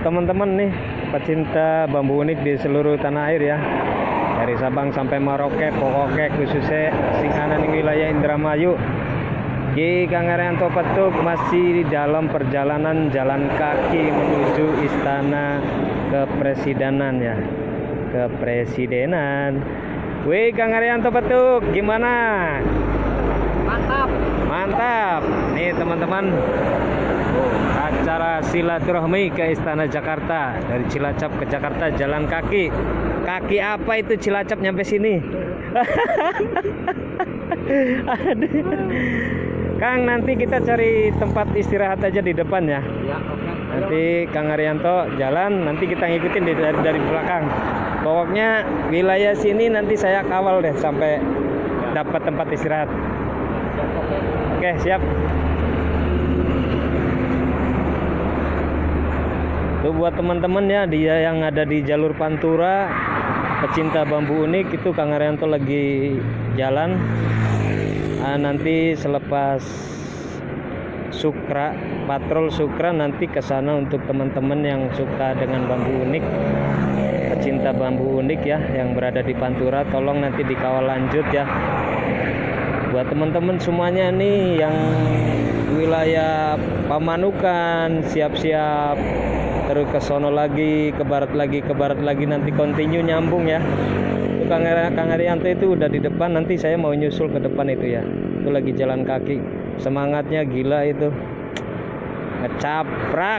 teman-teman nih pecinta bambu unik di seluruh tanah air ya, dari Sabang sampai Merauke, pokoknya khususnya sing ana ning wilayah Indramayu. Ki Kang Haryanto Petuk masih dalam perjalanan jalan kaki menuju istana kepresidenan ya, kepresidenan. Wih Kang Haryanto Petuk, gimana? Mantap. Mantap. Nih teman-teman, acara silaturahmi ke Istana Jakarta dari Cilacap ke Jakarta jalan kaki. Kaki apa itu Cilacap nyampe sini? Aduh. Kang, nanti kita cari tempat istirahat aja di depan ya. Ya, oke. Nanti Kang Haryanto jalan, nanti kita ngikutin dari belakang. Pokoknya wilayah sini nanti saya kawal deh sampai dapat tempat istirahat. Oke, siap. Itu buat teman-teman ya, dia yang ada di jalur Pantura, pecinta bambu unik, itu Kang Haryanto lagi jalan. Nanti selepas Sukra, patrol Sukra, nanti ke sana untuk teman-teman yang suka dengan bambu unik, pecinta bambu unik ya, yang berada di Pantura, tolong nanti dikawal lanjut ya. Buat teman-teman semuanya nih yang wilayah Pamanukan, siap-siap terus ke sono lagi, ke barat lagi, nanti continue nyambung ya. Itu Kang Haryanto itu udah di depan, nanti saya mau nyusul ke depan itu ya. Itu lagi jalan kaki, semangatnya gila itu, ngecaprak.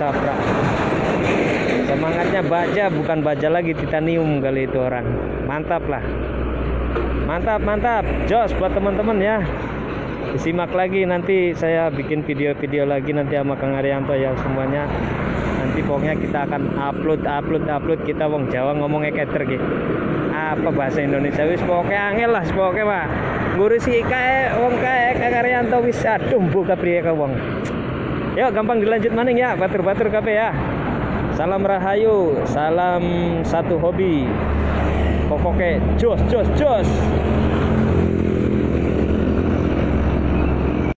Semangatnya baja, bukan baja lagi, titanium kali itu orang. Mantap lah, mantap, jos buat teman-teman ya. Disimak lagi, nanti saya bikin video-video lagi nanti sama Kang Haryanto ya semuanya. Nanti pokoknya kita akan upload, kita wong Jawa ngomongnya keter gitu. Apa bahasa Indonesia wis pokoknya angel lah, pokoknya mah ngurusi kae wong kae Kang Haryanto wis aduh buka priye ka wong. Yuk gampang dilanjut maning ya, batur-batur kabeh ya. Salam rahayu, salam satu hobi. Pokoknya jos.